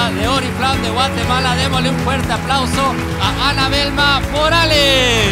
Avelma de Oriflame de Guatemala. Démosle un fuerte aplauso a Ana Avelma Morales.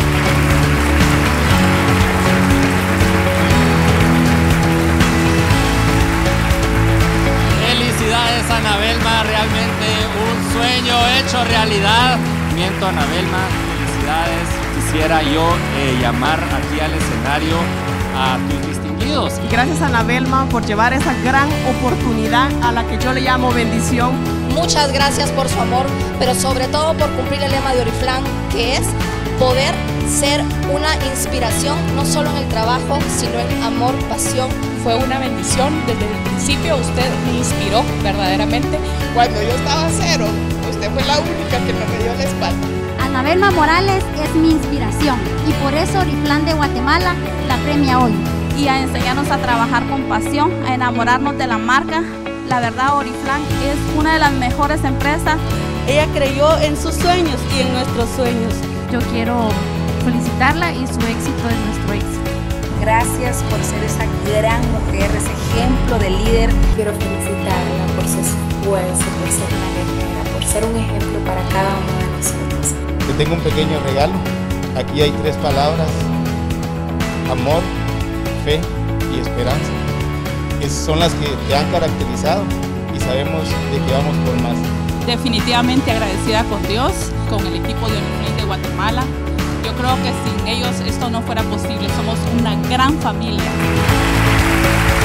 Felicidades, Ana Avelma, realmente un sueño hecho realidad. Miento, Ana Avelma, felicidades. Quisiera yo llamar aquí al escenario a tus distinguidos. Gracias, Ana Avelma, por llevar esa gran oportunidad a la que yo le llamo bendición. Muchas gracias por su amor, pero sobre todo por cumplir el lema de Oriflame, que es poder ser una inspiración, no solo en el trabajo, sino en amor, pasión. Fue una bendición, desde el principio usted me inspiró verdaderamente. Cuando yo estaba cero, usted fue la única que no me dio la espalda. Ana Avelma Morales es mi inspiración y por eso Oriflame de Guatemala la premia hoy. Y a enseñarnos a trabajar con pasión, a enamorarnos de la marca. La verdad, Oriflame es una de las mejores empresas. Ella creyó en sus sueños y en nuestros sueños. Yo quiero felicitarla y su éxito es nuestro éxito. Gracias por ser esa gran mujer, ese ejemplo de líder. Quiero felicitarla por ser fuerza, por ser una guerrera, por ser un ejemplo para cada uno de nosotros. Te tengo un pequeño regalo. Aquí hay 3 palabras: amor, fe y esperanza. Esas son las que te han caracterizado y sabemos de que vamos por más. Definitivamente agradecida con Dios, con el equipo de Oriflame de Guatemala. Yo creo que sin ellos esto no fuera posible. Somos una gran familia.